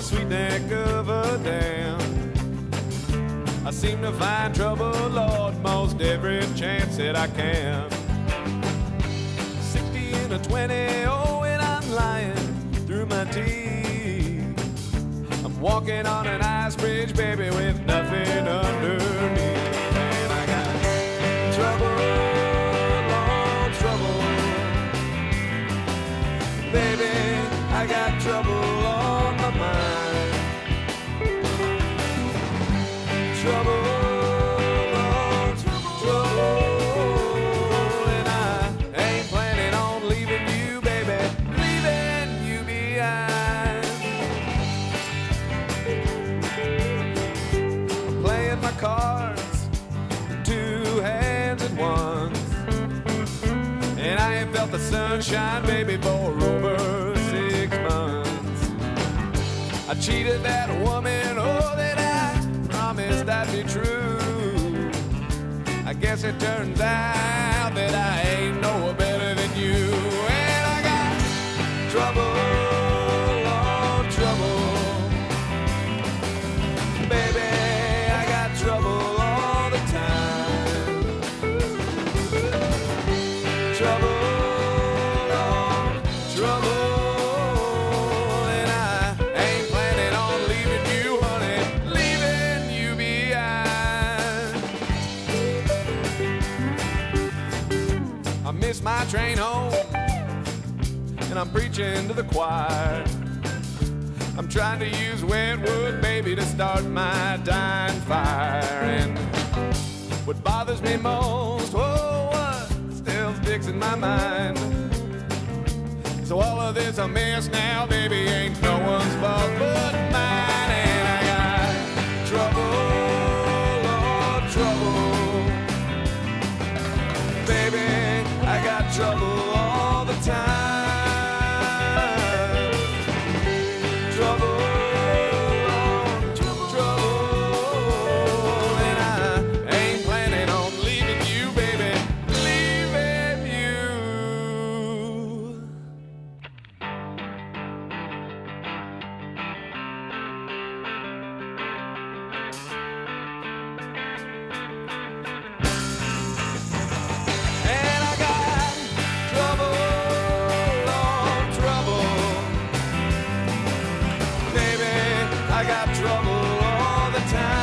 sweet neck of a dam. I seem to find trouble, Lord, most every chance that I can. 60 and a 20, oh, and I'm lying through my teeth. I'm walking on an ice bridge, baby, with nothing underneath. And I got trouble, Lord, trouble. Baby, I got trouble on my mind. Trouble, Lord, trouble. And I ain't planning on leaving you, baby, leaving you behind. I'm playing my cards, two hands at once. And I ain't felt the sunshine, baby, for over 6 months. I cheated that woman, oh, that I promised I'd be true. I guess it turns out that I ain't no better than you. And I got trouble, Lord, trouble. Baby, I got trouble all the time. Trouble, Lord, trouble. And I ain't planning on leaving you, honey, leaving you behind. I miss my train home, and I'm preaching to the choir. I'm trying to use wet wood, baby, to start my dying fire. And what bothers me most, oh, what still sticks in my mind. So all of this a mess now, baby, ain't no one's fault but mine. And I got trouble, Lord, trouble. Baby, I got trouble all the time. Trouble, Lord, trouble. And I ain't planning on leaving you, baby, leaving you. And I got trouble, Lord, trouble. Baby, I got trouble all the time.